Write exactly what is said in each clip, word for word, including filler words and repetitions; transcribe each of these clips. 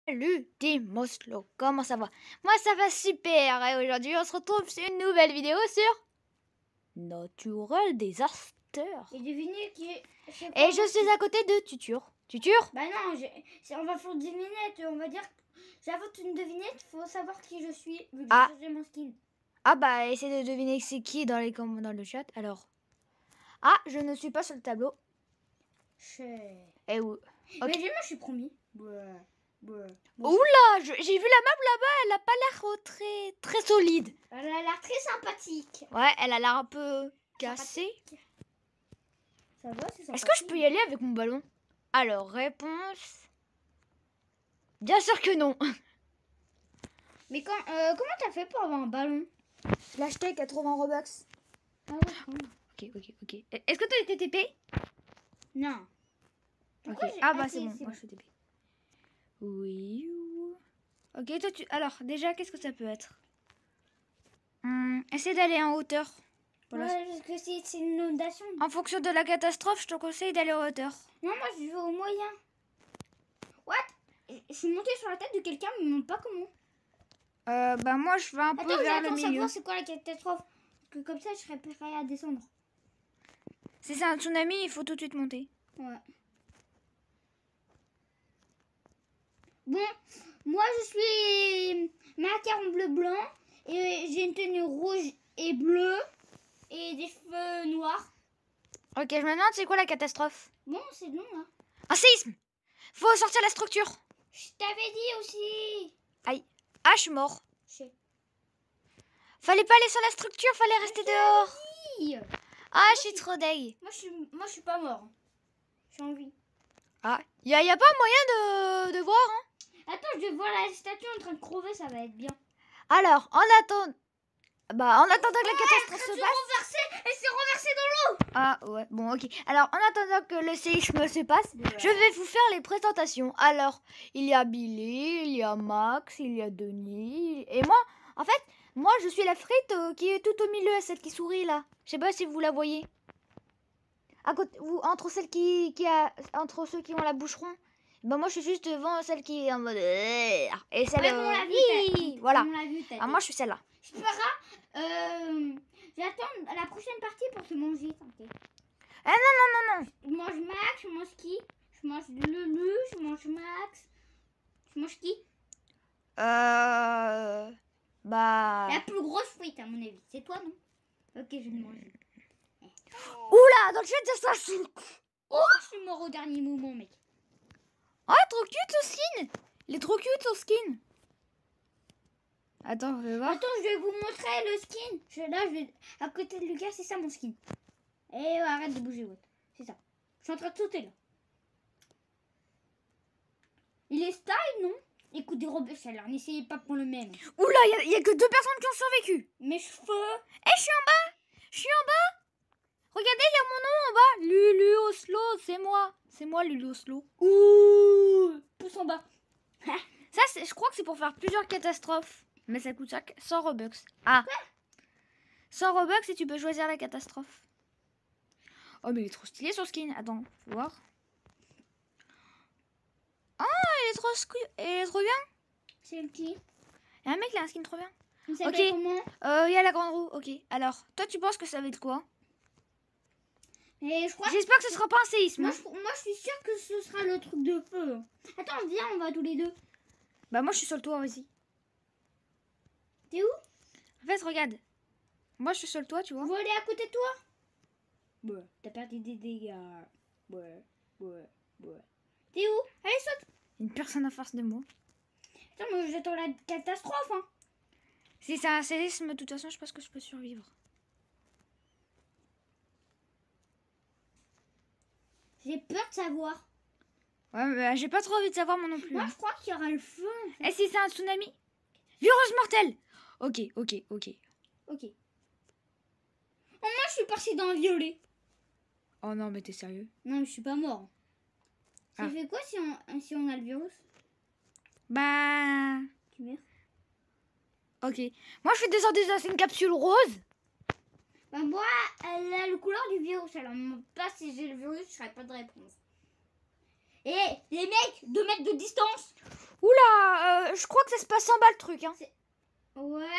Salut Team Oslo, comment ça va? Moi ça va super et aujourd'hui on se retrouve sur une nouvelle vidéo sur Natural Disaster. Et devinez qui est... Et je suis à côté de Tutur. Tutur? Bah non, je... on va faire une devinette, on va dire... J'invente une devinette, faut savoir qui je suis, vu que Ah. j'ai changé mon skin. Ah bah essayez de deviner c'est qui dans les commentaires dans le chat alors. Ah, je ne suis pas sur le tableau. Je... Eh oui. Okay. Mais moi je suis promis. Ouais. Ouais. Bon, oula, j'ai vu la map là-bas, elle a pas l'air très très solide. Elle a l'air très sympathique. Ouais, elle a l'air un peu cassée. Ça va, c'est sympathique. Est-ce que je peux y aller avec mon ballon? Alors, réponse... Bien sûr que non. Mais quand, euh, comment t'as fait pour avoir un ballon? Je l'ai acheté quatre-vingts Robux. Ah ouais. Ok, ok, ok. Est-ce que t'as été T P? Non. Okay. Ah bah c'est bon, moi je suis T P. Oui. Ok, toi tu... Alors, déjà, qu'est-ce que ça peut être? hum, Essaye d'aller en hauteur. Voilà. Ouais, parce que c'est une inondation. En fonction de la catastrophe, je te conseille d'aller en hauteur. Non, moi je vais au moyen. What? Je suis montée sur la tête de quelqu'un, mais non pas comment. Euh, bah moi je vais un attends, peu vers le milieu. Savoir c'est quoi la catastrophe? Parce que comme ça je serais prêt à descendre. Si c'est un tsunami, il faut tout de suite monter. Ouais. Bon, moi je suis marquée en bleu blanc et j'ai une tenue rouge et bleue et des cheveux noirs. Ok, je me demande c'est quoi la catastrophe? Bon, c'est non là. Un séisme. Faut sortir la structure. Je t'avais dit aussi. Aïe. Ah, je suis mort. Je... Fallait pas aller sur la structure, fallait rester dehors. Dit. Ah, moi, je suis trop deg. Moi je suis, moi je suis pas mort. Je suis en vie. Ah, y a, y a pas moyen de, de voir, hein? Attends, je vais voir la statue en train de crever, ça va être bien. Alors, en attendant... Bah, en attendant que la catastrophe se passe... Renversée, elle s'est renversée dans l'eau. Ah, ouais, bon, ok. Alors, en attendant que le séisme se passe, ouais. Je vais vous faire les présentations. Alors, il y a Billy, il y a Max, il y a Denis... Et moi, en fait, moi, je suis la frite euh, qui est tout au milieu, celle qui sourit, là. Je sais pas si vous la voyez. À côté, vous, entre celles qui, qui a, entre ceux qui ont la bouche ronde. Bah moi je suis juste devant celle qui est en mode et celle ouais, on l'a vu, voilà. On l'a vu, ah, moi je suis celle-là. Je ferai euh, j'attends la prochaine partie pour se manger, t'inquiète. Ah non non non non. Je mange Max, je mange qui? Je mange Lulu, je mange Max. Je mange qui? Euh bah la plus grosse frite à mon avis, c'est toi non? Ok, je vais le manger. Oula, dans le chat ça s'assine. Oh, je suis mort au dernier moment, mec. Oh, trop cute son skin. Il est trop cute son skin. Attends, je vais voir. Attends, je vais vous montrer le skin. Je, là, je vais... À côté de Lucas, c'est ça mon skin. Et arrête de bouger, ouais. C'est ça. Je suis en train de sauter, là. Il est style, non? Écoute, des robes chaleur, n'essayez pas pour le même. Oula, il n'y a, a que deux personnes qui ont survécu. Mes cheveux. Eh, je suis en bas. Je suis en bas. Regardez, il y a mon nom en bas. Lulu Oslo, c'est moi. C'est moi, Lulu Oslo. Ouh, pouce en bas. Ça, je crois que c'est pour faire plusieurs catastrophes. Mais ça coûte cent Robux. Ah. Quoi? cent Robux et tu peux choisir la catastrophe. Oh, mais il est trop stylé son skin. Attends, faut voir. Oh, il est trop, il est trop bien. C'est qui? Il y a un mec qui a un skin trop bien. Il ok. Comment euh, il y a la grande roue. Ok. Alors, toi, tu penses que ça va être quoi? Et je crois. J'espère que ce sera pas un séisme. Moi, je, moi, je suis sûre que ce sera le truc de feu. Attends, viens, on va tous les deux. Bah, moi, je suis sur le toit aussi. T'es où? En fait, regarde. Moi, je suis sur le toit, tu vois. On va aller à côté de toi? Ouais. T'as perdu des dégâts. Ouais, ouais, ouais. T'es où? Allez, saute. Une personne en face de moi. Attends, moi, j'attends la catastrophe, hein. Si c'est un séisme, de toute façon, je pense que je peux survivre. J'ai peur de savoir. Ouais, mais j'ai pas trop envie de savoir moi non plus. Moi, hein. je crois qu'il y aura le feu. En fait. Et si c'est un tsunami? Virus mortel. Ok, ok, ok. Ok. Oh, moi, je suis partie dans le violet. Oh non, mais t'es sérieux? Non, mais je suis pas mort. Ça ah. fait quoi si on, si on a le virus? Bah... Tu meurs. Ok. Moi, je suis descendue dans une capsule rose. Bah, moi, elle a le couleur du virus. Alors, pas si j'ai le virus, je serais pas de réponse. Et les mecs, deux mètres de distance. Oula, je crois que ça se passe en bas le truc. Hein. Ouais.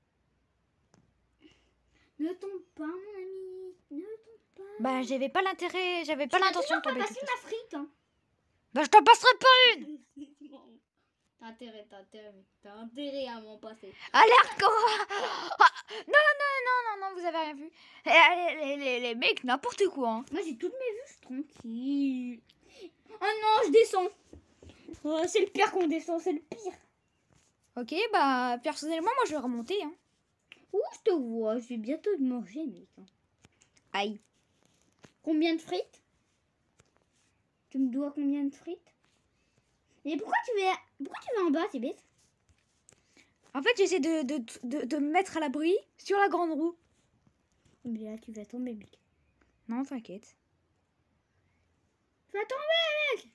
Ne tombe pas, mon ami. Ne tombe pas. Bah, j'avais pas l'intérêt, j'avais pas Tu m'as l'intention de toujours tomber. pas de passé toute ma façon. frite. Hein. Bah, je t'en passerai pas une. T'as intérêt, t'as intérêt, mec. T'as intérêt à m'en passer. Alerte quoi. Ah, non, non, non, non, non, vous avez rien vu. Eh, Les, les, les, les mecs, n'importe quoi. Hein. Moi, j'ai toutes mes vues, je suis tranquille. Oh non, je descends. Oh, c'est le pire qu'on descend, c'est le pire. Ok, bah, personnellement, moi, je vais remonter. Hein. Ouh, je te vois, je vais bientôt te manger, mec. Aïe. Combien de frites? Tu me dois combien de frites? Mais pourquoi tu vas, pourquoi tu vas en bas, c'est bête? En fait, j'essaie de, de, de, de me mettre à l'abri sur la grande roue. Mais là, tu vas tomber, mec. Non, t'inquiète. Tu vas tomber, mec.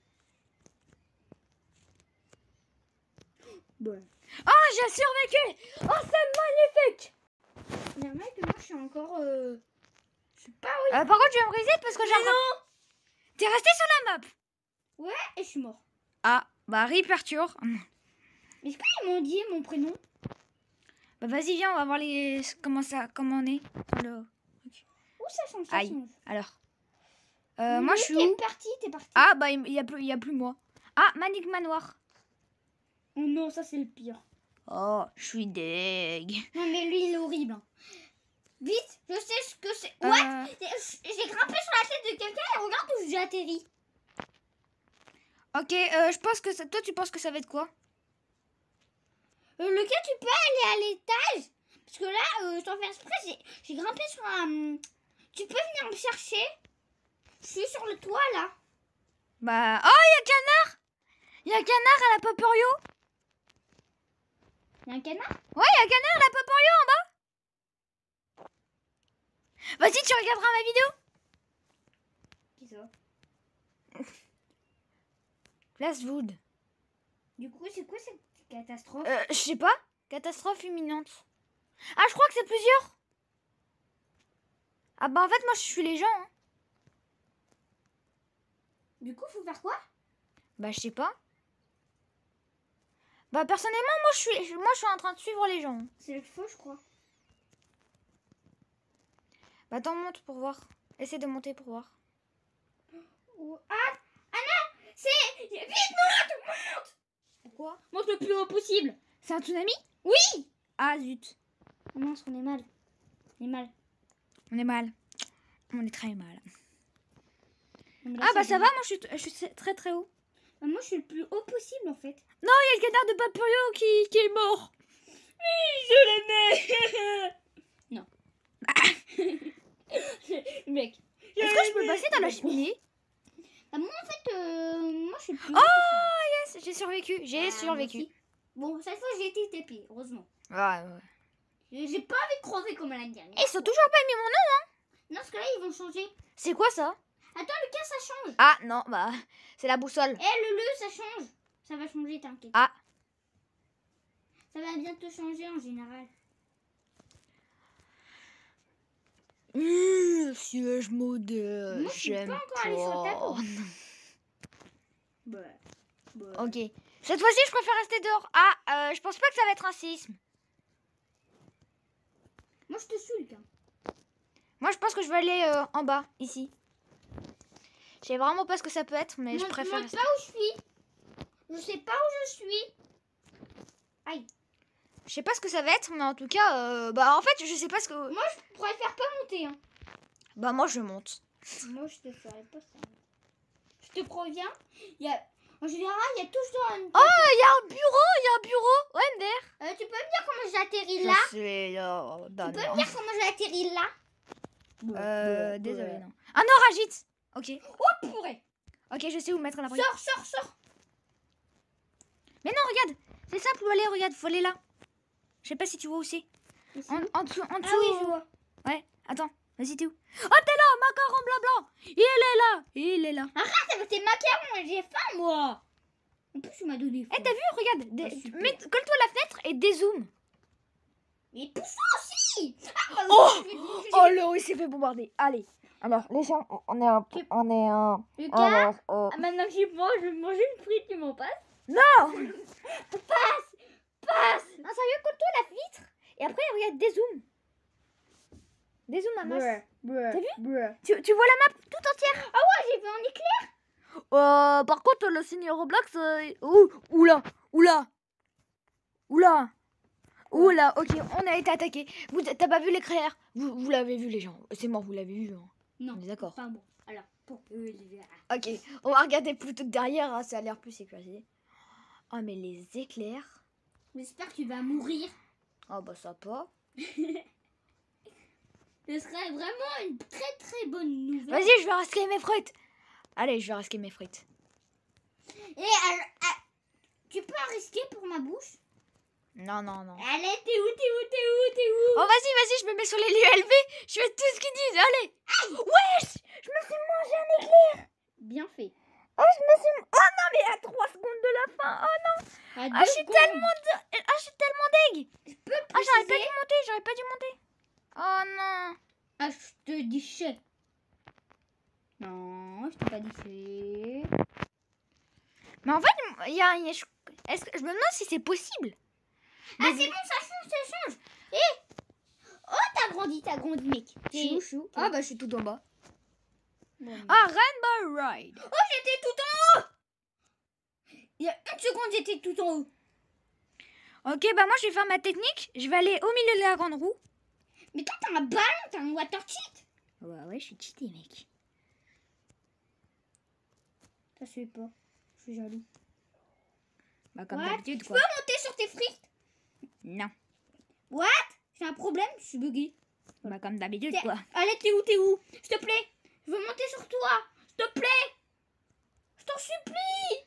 Bon. Oh, j'ai survécu. Oh, c'est magnifique. Mais mec, moi, je suis encore... Euh... Je sais pas où... Euh, par contre, je vais me reset parce que j'ai... non. T'es resté sur la map. Ouais, et je suis mort. Ah, bah, rip Arthur. Est-ce qu'ils m'ont dit mon prénom? Bah, vas-y, viens, on va voir les... comment ça, comment on est. Sur le... Où ça change, ça Aïe. change. Alors. Euh, moi, je suis T'es où? parti, t'es parti. Ah, bah, il y a plus, il y a plus moi. Ah, Manic Manoir. Oh non, ça, c'est le pire. Oh, je suis deg. Non, mais lui, il est horrible. Hein. Vite, je sais ce que c'est. Euh, Ouais, j'ai j'ai grimpé sur la tête de quelqu'un et regarde où j'ai atterri. Ok, euh, je pense que ça... toi, tu penses que ça va être quoi? Euh, lequel tu peux aller à l'étage? Parce que là, euh, sans faire exprès, j'ai- j'ai grimpé sur un... Tu peux venir me chercher? Je suis sur le toit, là. Bah, oh, il y a Canard. Il y a Canard à la Poporio. Il y a un canard? Ouais, il y a Canard à la Poporio en bas. Vas-y, tu regarderas ma vidéo. Qui ça? Place Wood. Du coup, c'est quoi cette catastrophe? Euh, je sais pas. Catastrophe imminente. Ah, je crois que c'est plusieurs. Ah bah en fait, moi, je suis les gens. Hein. Du coup, faut faire quoi? Bah, je sais pas. Bah, personnellement, moi, je suis, moi, je suis en train de suivre les gens. C'est le feu, je crois. Bah, t'en monte pour voir. Essaie de monter pour voir. Oh, ah, ah non, c'est... Vite, monte, monte. Pourquoi? Monte le plus haut possible. C'est un tsunami? Oui. Ah, zut. Oh mince, on est mal. On est mal. On est mal. On est très mal. Non, mais là, Ah, bah, c'est ça bon. va, moi, je suis, je suis très, très haut. Ah, moi, je suis le plus haut possible, en fait. Non, il y a le canard de Papurio qui, qui est mort. Je l'aimais. Non. Mec. Est-ce que je peux passer dans la cheminée? Ah, moi, en fait, euh, moi, je suis le plus Oh, haut possible. yes, j'ai survécu. J'ai Ah, survécu. moi aussi. Bon, cette fois, j'ai été tapée, heureusement. Ouais, ouais. J'ai j'ai pas envie de crever comme l'année dernière. Et ils sont toujours pas mis mon nom, hein. Non, parce que là, ils vont changer. C'est quoi ça? Attends, Lucas, ça change. Ah, non, bah, c'est la boussole. Eh, le le, ça change. Ça va changer, t'inquiète. Ah. Ça va bientôt changer en général. Mmh, siège modèle. Moi, je suis pas J'aime encore allée sur le pas. Bah, bah. Ok. Cette fois-ci, je préfère rester dehors. Ah, euh, je pense pas que ça va être un séisme. Moi, je te suis, Lucas. Moi, je pense que je vais aller euh, en bas, ici. Je sais vraiment pas ce que ça peut être, mais je Montre- préfère montre rester. pas où je suis. Je sais pas où je suis. Aïe. Je sais pas ce que ça va être, mais en tout cas, euh, bah, en fait, je sais pas ce que. Moi, je préfère pas monter. Hein. Bah, moi, je monte. Moi, je te ferai pas ça. Je te préviens. Il y a... En général, il y a toujours un... Oh, il y a un bureau, il y a un bureau. Ouais, M D R. Euh, tu peux me dire comment j'ai atterri là? Je sais, là. Bah, Tu peux non. me dire comment j'ai atterri là? Euh, désolé, non. Un oragite. Ok. Oh, purée. Ok, je sais où mettre l'abri. Sors, sors, sors. Mais non, regarde. C'est simple où aller, regarde, faut aller là. Je sais pas si tu vois où c'est. Ici. En, en dessous, en Ah dessous. oui, je vois. Ouais, attends. Vas-y, t'es où? Oh, t'es là, macaron blanc blanc. Il est là. Il est là. Arrête avec tes macarons, j'ai faim, moi. En plus, tu m'as donné faim. Eh, t'as vu? Regarde. Des- Ah, super. mets- Colle-toi à la fenêtre et dézoome. Mais pousse aussi. Ah, Oh je- je- je- Oh, le il s'est fait bombarder. Allez. Alors, les gens, on est un. Tu- On est un. Lucas, Alors, euh, ah, maintenant que j'y pense, je vais manger une frite, tu m'en passes? Non. Passe. Passe. Non, sérieux, colle-toi la vitre. Et après, regarde, dézoom. Dézoom, Amos. T'as vu tu, tu vois la map tout entière? Ah ouais, j'ai vu un éclair. Euh, par contre, le signe Roblox... Euh... Ouh, oula, oula. Oula. Oula, ok, on a été attaqué. Vous, t'as pas vu l'éclair? Vous, vous l'avez vu, les gens. C'est mort, vous l'avez vu. Hein. Non. On est d'accord. Pas bon. Alors, pour eux, je vais... Ok, on va regarder plutôt derrière, hein, ça a l'air plus sécurisé. Oh, mais les éclairs. J'espère que tu vas mourir. Oh, bah ça pas. Ce serait vraiment une très très bonne nouvelle. Vas-y, je vais risquer mes frites. Allez, je vais risquer mes frites. Et alors, ah, tu peux risquer pour ma bouche? Non, non, non. Allez, t'es où, t'es où, t'es où, t'es où? Oh, vas-y, vas-y, je me mets sur les lieux élevés. Je fais tout ce qu'ils disent, allez. Wesh, je me suis mangé un éclair. Bien fait. Oh, je me suis... Oh non, mais à trois secondes de la fin. Oh non. À Ah, deux je suis secondes. tellement... de- Ah, je suis tellement deg. Je peux Ah, j'aurais pas préciser? dû monter, j'aurais pas dû monter. Oh non. Ah, je te dis chais. Non, je t'ai pas dit chais. Mais en fait, il y a... il y a- je... Est-ce que... je me demande si c'est possible. Ah, c'est bon, ça change, ça change. Eh oh, t'as grandi, t'as grandi, mec. T'es où, chou? Ah, bah, je suis tout en bas. Bon. Ah, Rainbow Ride. Oh, j'étais tout en haut. Il y a une seconde, j'étais tout en haut. Ok, bah moi, je vais faire ma technique. Je vais aller au milieu de la grande roue. Mais toi, t'as un ballon, t'as un water cheat. Ouais, ouais, je suis cheaté, mec. Ça se fait pas. Je suis jaloux. Bah, comme What? d'habitude, Je quoi. peux monter sur tes frites? Non. What? J'ai un problème, je suis buguée. Bah, comme d'habitude, T'es- quoi. Allez, t'es où, t'es où? S'il te plaît, je veux monter sur toi. S'il te plaît. Je t'en supplie.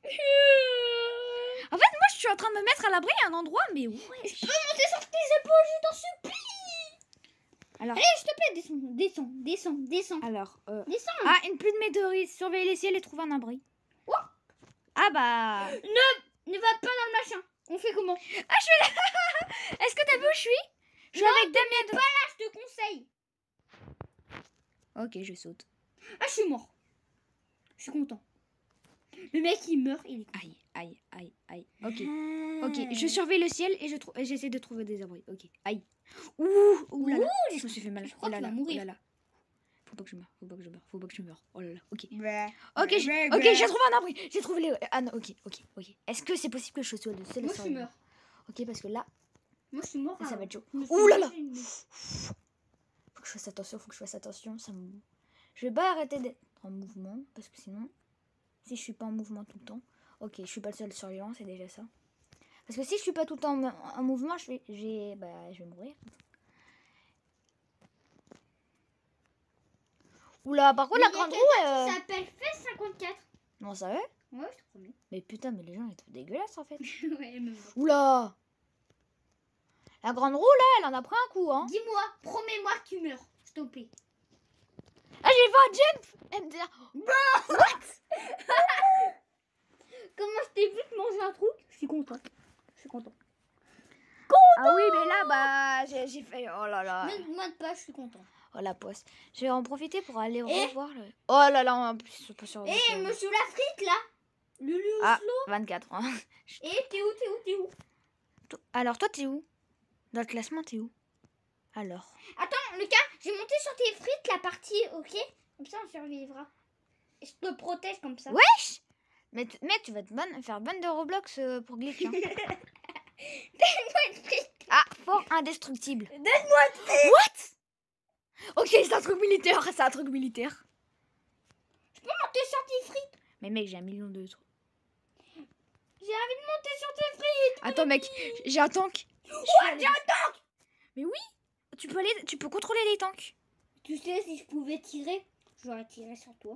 En fait, moi, je suis en train de me mettre à l'abri à un endroit, mais ouais. Je peux monter sur tes épaules, je t'en supplie. Alors, Allez, s'il te plaît, descends, descends, descends, descends. alors, euh... Descends. ah, une pluie de météorites. Surveille les ciels et trouve un abri. Oh. Ah, bah... Ne, ne va pas dans le machin. On fait comment? Ah, je suis là. Est-ce que t'as vu où je suis? Je suis Non, avec Damien. Pas là, je te conseille. Ok, je saute. Ah, je suis mort. Je suis content. Le mec, il meurt, il est Aïe, aïe, aïe, aïe. Ok, Ah. ok. Je surveille le ciel et je trou- et j'essaie de trouver des abris. Ok, aïe. Ouh, ouh là là. Ouh, Je me suis fait mal. je crois Oh là que tu là, vas mourir. oh là là. Faut pas que je meure, faut pas que je meure, faut pas que je meure. Oh là là, ok. Bah. Ok, Bah, j'ai bah, ok, bah. j'ai trouvé un abri. J'ai trouvé les... Ah non, ok, ok, ok. Est-ce que c'est possible que je sois le seul Moi, je survivant? meurs. Ok, parce que là, Moi, je suis mort. ça va alors. être chaud. Je me suis Ouh là là. mangé une- Faut que je fasse attention, faut que je fasse attention. Ça me... Je vais pas arrêter d'être en mouvement, parce que sinon, si je suis pas en mouvement tout le temps... Ok, je suis pas le seul survivant, c'est déjà ça. Parce que si je suis pas tout le temps en, en mouvement, je vais, j'ai, bah, je vais mourir. Oula, par contre, Mais la il y a grande quelqu'un roue... qui Euh... s'appelle F cinquante-quatre. Non, ça va? Ouais, je te promets. Mais putain, mais les gens, ils sont dégueulasses, en fait. Ouais, mais bon. Oula! La grande roue, là, elle en a pris un coup, hein. Dis-moi, promets-moi que tu meurs. S'il te plaît. Ah, j'ai vu un jump! Elle me dit... Comment je t'ai vu te manger un truc? Je suis content. Je suis content. Ah oui, mais là, bah, j'ai j'ai fait... Oh là là. Ne me demande pas, je suis content. Oh, la poisse. Je vais en profiter pour aller Eh revoir le... Oh là là, en plus, c'est pas sur... Eh, monsieur la frite, là. Le lieu Ah, slow. vingt-quatre. Hein. Eh, t'es où, t'es où, t'es où? To- Alors, toi, t'es où? Dans le classement, t'es où? Alors. Attends, Lucas, je vais monter sur tes frites la partie, ok? Comme ça, on survivra. Et je te protège comme ça. Wesh! Mais, t- mec, tu vas te ban- faire ban de Roblox euh, pour glitch. Hein. Donne-moi une frite. Ah, fort indestructible. Donne-moi une frite. What? Ok, c'est un truc militaire, c'est un truc militaire. Je peux monter sur tes frites. Mais mec, j'ai un million de trucs. J'ai envie de monter sur tes frites. Attends, mec, j'ai un tank. Ouais, j'ai un tank. Mais oui, tu peux aller, tu peux contrôler les tanks. Tu sais, si je pouvais tirer, j'aurais tiré sur toi.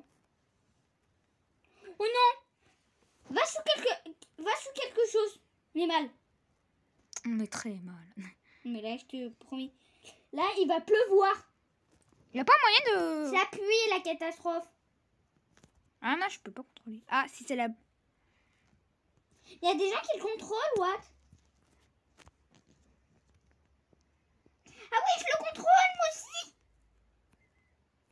Oh non. Va sous quelque, va sous quelque chose. Mais mal. On est très mal. Mais là, je te promets. Là, il va pleuvoir. Y a pas moyen de... C'est appuyé la catastrophe. Ah non, je peux pas contrôler. Ah, si c'est la... Il y a des gens qui le contrôlent, what? Ah oui, je le contrôle, moi aussi.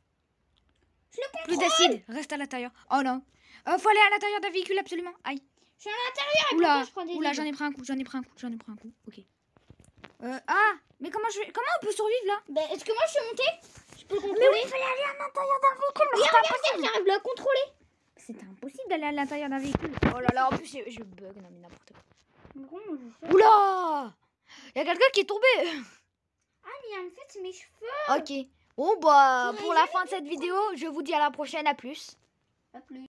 Je le contrôle. Plus d'acide, reste à l'intérieur. Oh non. Euh, faut aller à l'intérieur d'un véhicule absolument. Aïe. Je suis à l'intérieur et Oula, bientôt je prends des oula, vides. j'en ai pris un coup, j'en ai pris un coup, j'en ai pris un coup. Ok. Euh, ah, mais comment je vais... comment on peut survivre là? Ben, est-ce que moi je suis montée? Je peux le Mais contrôler? oui, il fallait aller à l'intérieur d'un véhicule, mais Regarde, c'était regarde, impossible. j'arrive à le contrôler. C'était impossible d'aller à l'intérieur d'un véhicule. Oh là là, en plus je je bug, non mais n'importe quoi. Vraiment, je sais. Oula, il y a quelqu'un qui est tombé. Ah, mais en fait, c'est mes cheveux. Ok. Bon bah J'aurais pour la jamais fin de cette vidéo, je vous dis à la prochaine, à plus. À plus.